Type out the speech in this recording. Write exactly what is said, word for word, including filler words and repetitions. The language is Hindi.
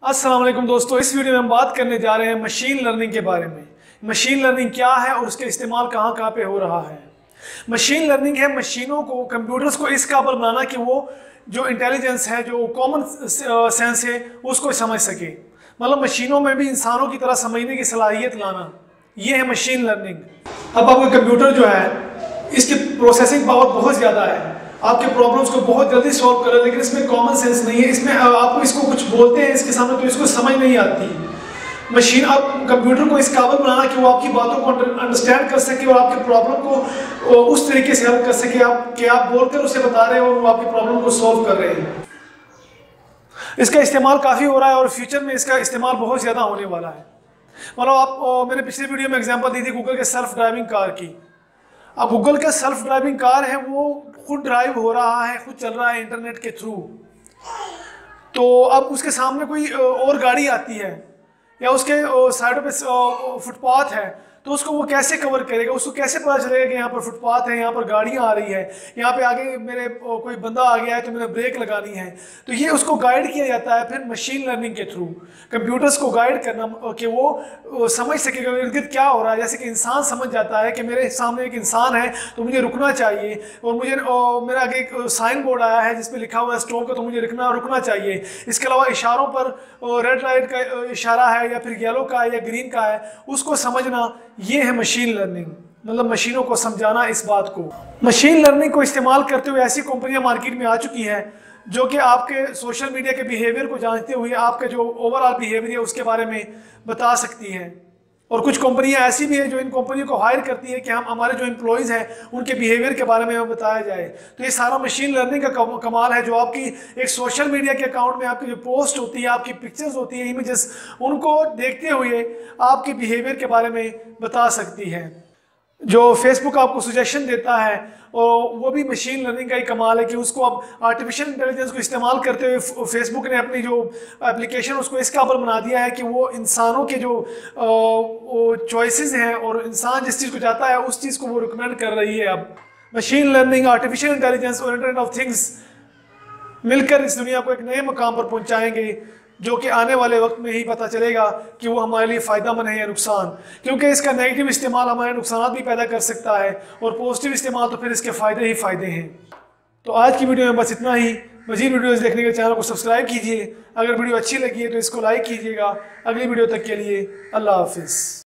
अस्सलाम वालेकुम दोस्तों, इस वीडियो में हम बात करने जा रहे हैं मशीन लर्निंग के बारे में। मशीन लर्निंग क्या है और उसका इस्तेमाल कहाँ कहाँ पे हो रहा है। मशीन लर्निंग है मशीनों को, कंप्यूटर्स को इस काबिल बनाना कि वो जो इंटेलिजेंस है, जो कॉमन सेंस है, उसको समझ सके। मतलब मशीनों में भी इंसानों की तरह समझने की सलाहियत लाना, ये है मशीन लर्निंग। अब आपका कंप्यूटर जो है, इसकी प्रोसेसिंग पावर बहुत ज़्यादा है, आपके प्रॉब्लम्स को बहुत जल्दी सॉल्व कर रहा है, लेकिन इसमें कॉमन सेंस नहीं है। इसमें आपको इसको कुछ बोलते हैं इसके सामने तो इसको समझ नहीं आती। मशीन आप कंप्यूटर को इस काबिल बनाना कि वो आपकी बातों को अंडरस्टैंड कर सके और आपके प्रॉब्लम को उस तरीके से हल कर सके आप कि आप बोलकर उसे बता रहे हो और वो आपकी प्रॉब्लम को सॉल्व कर रहे हैं। इसका इस्तेमाल काफ़ी हो रहा है और फ्यूचर में इसका इस्तेमाल बहुत ज़्यादा होने वाला है। मतलब आप, मैंने पिछले वीडियो में एग्जांपल दी थी गूगल के सेल्फ ड्राइविंग कार की। अब गूगल का सेल्फ ड्राइविंग कार है, वो खुद ड्राइव हो रहा है, खुद चल रहा है इंटरनेट के थ्रू। तो अब उसके सामने कोई और गाड़ी आती है या उसके साइडों पे फुटपाथ है, तो उसको वो कैसे कवर करेगा? उसको कैसे पता चलेगा कि यहाँ पर फुटपाथ है, यहाँ पर गाड़ियाँ आ रही है, यहाँ पे आगे मेरे कोई बंदा आ गया है तो मैंने ब्रेक लगानी है। तो ये उसको गाइड किया जाता है फिर मशीन लर्निंग के थ्रू। कंप्यूटर्स को गाइड करना कि वो समझ सकेगा इर्द गिर्द क्या हो रहा है। जैसे कि इंसान समझ जाता है कि मेरे सामने एक इंसान है तो मुझे रुकना चाहिए, और मुझे मेरा आगे एक साइन बोर्ड आया है जिसपे लिखा हुआ है स्टॉप का, तो मुझे रुकना रुकना चाहिए। इसके अलावा इशारों पर रेड लाइट का इशारा है या फिर येलो का है या ग्रीन का है, उसको समझना, ये है मशीन लर्निंग। मतलब मशीनों को समझाना इस बात को। मशीन लर्निंग को इस्तेमाल करते हुए ऐसी कंपनियां मार्केट में आ चुकी हैं जो कि आपके सोशल मीडिया के बिहेवियर को जानते हुए आपके जो ओवरऑल बिहेवियर है उसके बारे में बता सकती हैं। और कुछ कंपनियां ऐसी भी हैं जो इन कंपनियों को हायर करती है कि हम हमारे जो एम्प्लॉयज़ हैं उनके बिहेवियर के बारे में हमें बताया जाए। तो ये सारा मशीन लर्निंग का कमाल है, जो आपकी एक सोशल मीडिया के अकाउंट में आपकी जो पोस्ट होती है, आपकी पिक्चर्स होती है, इमेजेस, उनको देखते हुए आपके बिहेवियर के बारे में बता सकती है। जो फेसबुक आपको सजेशन देता है और वो भी मशीन लर्निंग का ही कमाल है कि उसको अब आर्टिफिशियल इंटेलिजेंस को इस्तेमाल करते हुए फेसबुक ने अपनी जो एप्लीकेशन उसको इस काबिल बना दिया है कि वो इंसानों के जो चॉइसेस हैं और इंसान जिस चीज़ को चाहता है उस चीज़ को वो रिकमेंड कर रही है। अब मशीन लर्निंग, आर्टिफिशियल इंटेलिजेंस और इंटरनेट ऑफ थिंग्स मिलकर इस दुनिया को एक नए मकाम पर पहुँचाएंगे, जो कि आने वाले वक्त में ही पता चलेगा कि वो हमारे लिए फ़ायदेमंद है या नुकसान। क्योंकि इसका नेगेटिव इस्तेमाल हमारे नुकसान भी पैदा कर सकता है और पॉजिटिव इस्तेमाल तो फिर इसके फ़ायदे ही फ़ायदे हैं। तो आज की वीडियो में बस इतना ही। मज़ीद वीडियोज़ देखने के चैनल को सब्सक्राइब कीजिए। अगर वीडियो अच्छी लगी है तो इसको लाइक कीजिएगा। अगली वीडियो तक के लिए अल्लाह हाफिज़।